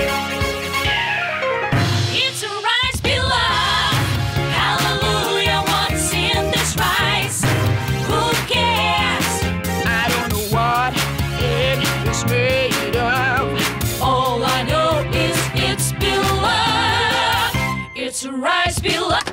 It's a rice pilaf. Hallelujah, what's in this rice? Who cares? I don't know what it is made of. All I know is it's pilaf. It's a rice pilaf.